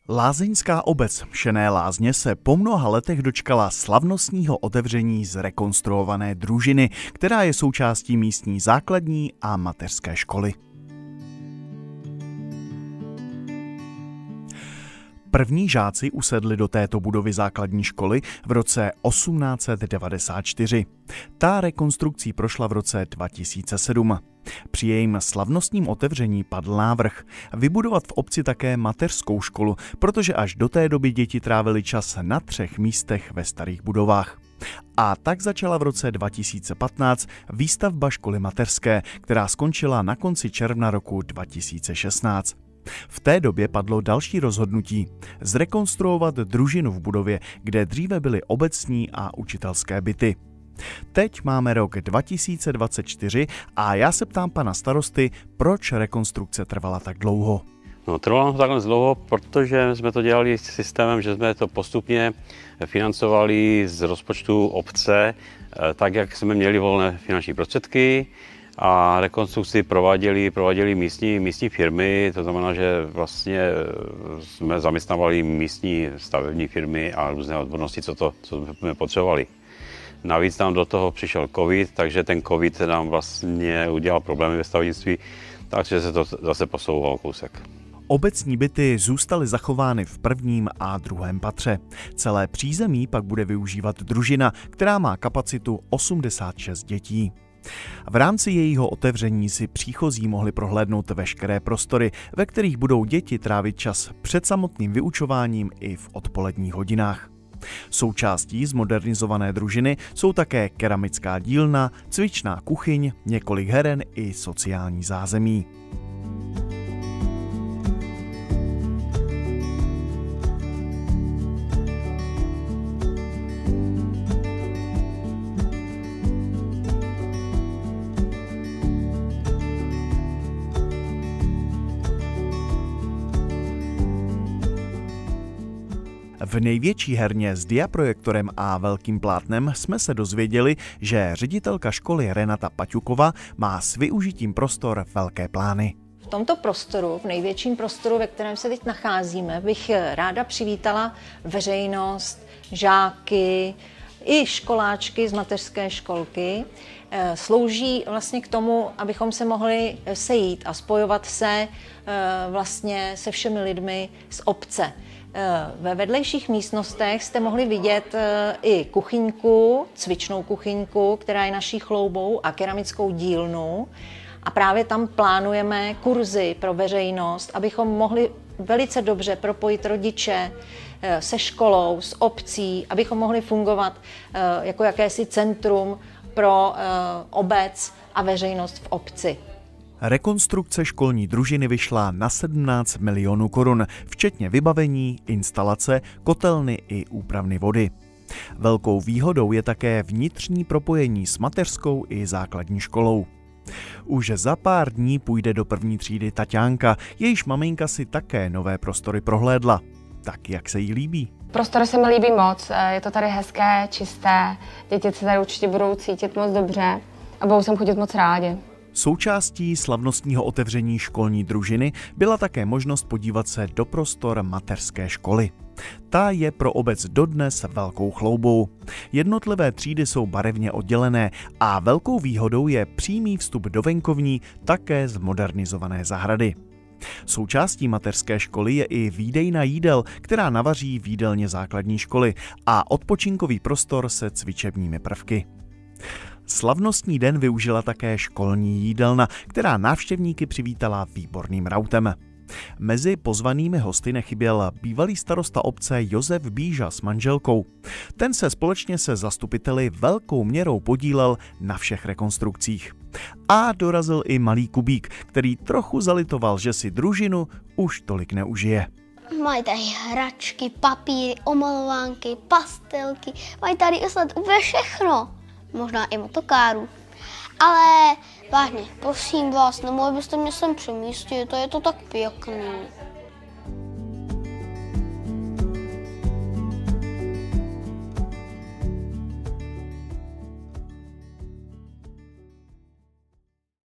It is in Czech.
Lázeňská obec Mšené Lázně se po mnoha letech dočkala slavnostního otevření zrekonstruované družiny, která je součástí místní základní a mateřské školy. První žáci usedli do této budovy základní školy v roce 1894. Ta rekonstrukcí prošla v roce 2007. Při jejím slavnostním otevření padl návrh vybudovat v obci také mateřskou školu, protože až do té doby děti trávily čas na 3 místech ve starých budovách. A tak začala v roce 2015 výstavba školy mateřské, která skončila na konci června roku 2016. V té době padlo další rozhodnutí – zrekonstruovat družinu v budově, kde dříve byly obecní a učitelské byty. Teď máme rok 2024 a já se ptám pana starosty, proč rekonstrukce trvala tak dlouho. No, trvalo to takhle dlouho, protože jsme to dělali systémem, že jsme to postupně financovali z rozpočtu obce, tak jak jsme měli volné finanční prostředky. A rekonstrukci prováděli místní firmy, to znamená, že vlastně jsme zaměstnávali místní stavební firmy a různé odbornosti, co jsme potřebovali. Navíc nám do toho přišel covid, takže ten covid nám vlastně udělal problémy ve stavebnictví, takže se to zase posouvalo kousek. Obecní byty zůstaly zachovány v prvním a druhém patře. Celé přízemí pak bude využívat družina, která má kapacitu 86 dětí. V rámci jejího otevření si příchozí mohli prohlédnout veškeré prostory, ve kterých budou děti trávit čas před samotným vyučováním i v odpoledních hodinách. Součástí zmodernizované družiny jsou také keramická dílna, cvičná kuchyň, několik heren i sociální zázemí. V největší herně s diaprojektorem a velkým plátnem jsme se dozvěděli, že ředitelka školy Renata Paťuková má s využitím prostor velké plány. V tomto prostoru, v největším prostoru, ve kterém se teď nacházíme, bych ráda přivítala veřejnost, žáky i školáčky z mateřské školky. Slouží vlastně k tomu, abychom se mohli sejít a spojovat se vlastně se všemi lidmi z obce. Ve vedlejších místnostech jste mohli vidět i kuchyňku, cvičnou kuchyňku, která je naší chloubou, a keramickou dílnu. A právě tam plánujeme kurzy pro veřejnost, abychom mohli velice dobře propojit rodiče se školou, s obcí, abychom mohli fungovat jako jakési centrum pro obec a veřejnost v obci. Rekonstrukce školní družiny vyšla na 17 milionů korun, včetně vybavení, instalace, kotelny i úpravny vody. Velkou výhodou je také vnitřní propojení s mateřskou i základní školou. Už za pár dní půjde do první třídy Taťánka, jejíž maminka si také nové prostory prohlédla. Tak jak se jí líbí? Prostory se mi líbí moc, je to tady hezké, čisté, děti se tady určitě budou cítit moc dobře a budou sem chodit moc rádi. Součástí slavnostního otevření školní družiny byla také možnost podívat se do prostor mateřské školy. Ta je pro obec dodnes velkou chloubou. Jednotlivé třídy jsou barevně oddělené a velkou výhodou je přímý vstup do venkovní, také zmodernizované zahrady. Součástí mateřské školy je i výdejna jídel, která navaří v jídelně základní školy, a odpočinkový prostor se cvičebními prvky. Slavnostní den využila také školní jídelna, která návštěvníky přivítala výborným rautem. Mezi pozvanými hosty nechyběl bývalý starosta obce Josef Bíža s manželkou. Ten se společně se zastupiteli velkou měrou podílel na všech rekonstrukcích. A dorazil i malý Kubík, který trochu zalitoval, že si družinu už tolik neužije. Mají tady hračky, papíry, omalovánky, pastelky, mají tady snad úplně všechno. Možná i motokáru. Ale vážně, prosím vás, nemohli byste mě sem přemístit, to je to tak pěkný.